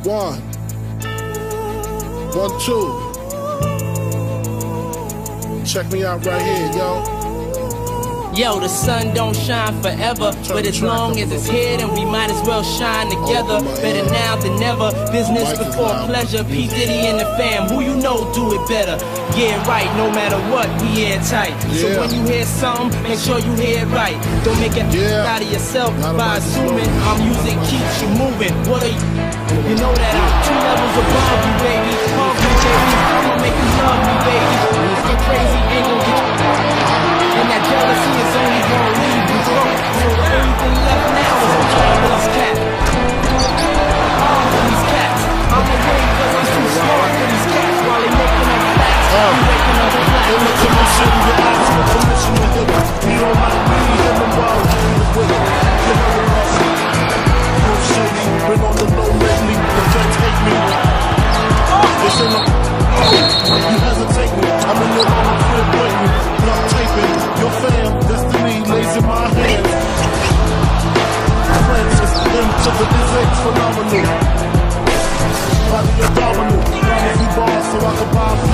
1, 1, 2. Check me out right here, yo. Yo, the sun don't shine forever, but as long as it's here, then we might as well shine together. Better now than never, business before pleasure. P. Diddy and the fam, who you know do it better. Yeah, right, no matter what, we airtight. So when you hear something, make sure you hear it right. Don't make it out of yourself by assuming our music keeps you moving. What are you? You know that I'm 2 levels above you, baby. Hug me, baby, I'ma make you love me, baby. Get crazy, ain't gon' get you. And that jealousy is only gonna leave you broke. So the only thing left now is to play with these cats. These cats. I'm away cause I'm too smart for these cats. While they making up flats, I'm waking up flats. They look to my city to ask for permission to hit it. He don't like me, him and Wild G with it. Give him a lesson. Real shitty, been on the low lately. The feds hate me. It's in the... You hesitate me. I'm in your mama crib waiting. Not taping. Your fam, destiny lays in my hands. Francis, M to the is phenomenal. Body abdominal. Trying to be boss so I can buy